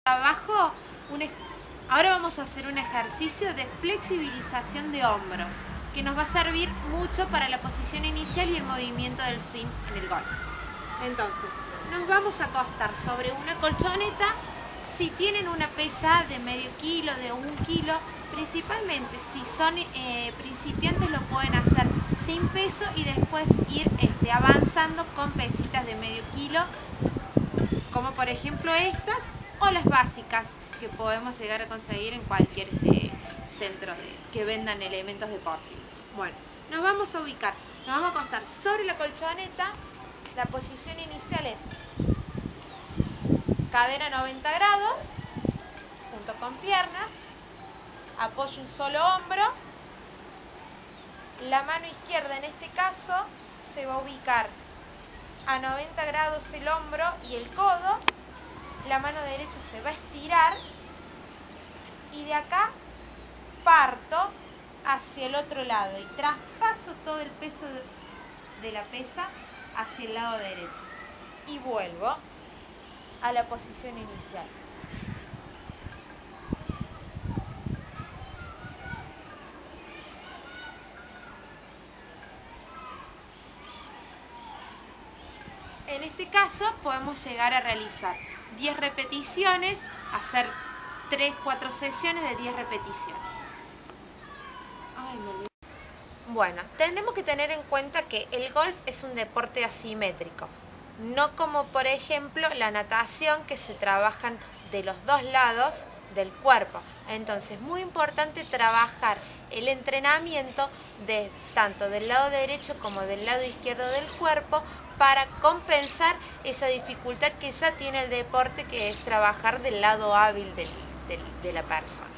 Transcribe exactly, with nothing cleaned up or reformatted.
Abajo, un ej- ahora vamos a hacer un ejercicio de flexibilización de hombros que nos va a servir mucho para la posición inicial y el movimiento del swing en el golf. Entonces, nos vamos a acostar sobre una colchoneta. Si tienen una pesa de medio kilo, de un kilo, principalmente si son eh, principiantes lo pueden hacer sin peso y después ir este, avanzando con pesitas de medio kilo, como por ejemplo estas o las básicas que podemos llegar a conseguir en cualquier este, centro de, que vendan elementos deportivos. Bueno, nos vamos a ubicar, nos vamos a acostar sobre la colchoneta. La posición inicial es cadera noventa grados, junto con piernas, apoyo un solo hombro. La mano izquierda en este caso se va a ubicar a noventa grados el hombro y el codo. La mano derecha se va a estirar y de acá parto hacia el otro lado y traspaso todo el peso de la pesa hacia el lado derecho y vuelvo a la posición inicial. En este caso podemos llegar a realizar diez repeticiones, hacer tres cuatro sesiones de diez repeticiones. Ay, me olvidé. Bueno, tenemos que tener en cuenta que el golf es un deporte asimétrico, no como por ejemplo la natación, que se trabajan de los dos lados del cuerpo. Entonces es muy importante trabajar el entrenamiento de, tanto del lado derecho como del lado izquierdo del cuerpo, para compensar esa dificultad que ya tiene el deporte, que es trabajar del lado hábil de, de, de la persona.